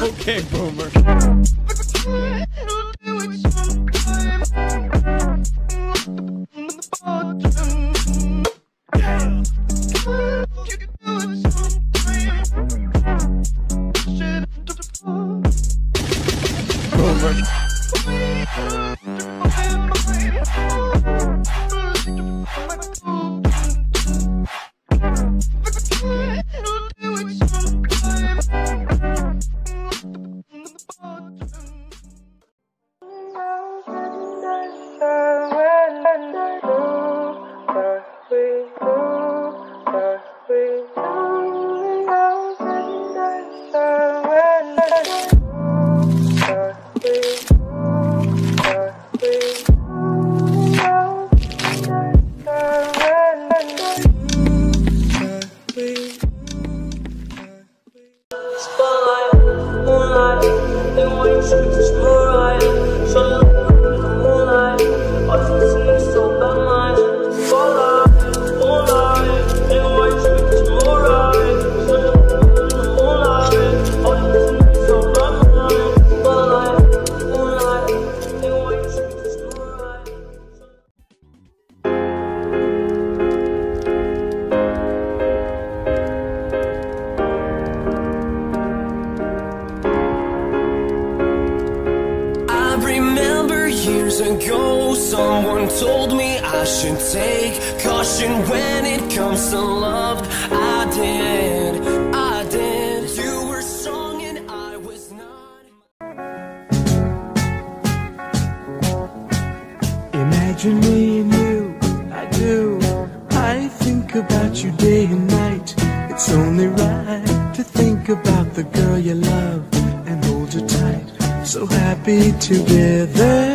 Okay, boomer. Ago, someone told me I should take caution when it comes to love. I did. You were strong and I was not. Imagine me and you, I do. I think about you day and night. It's only right to think about the girl you love and hold her tight. So happy together.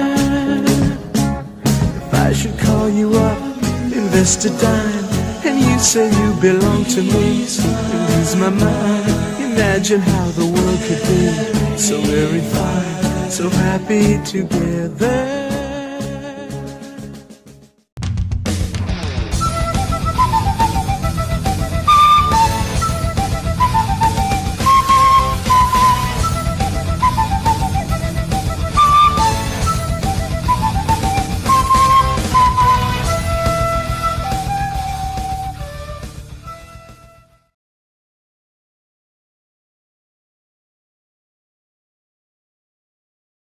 I should call you up, invest a dime, and you say you belong to me, so I lose my mind. Imagine how the world could be so very fine, so happy together.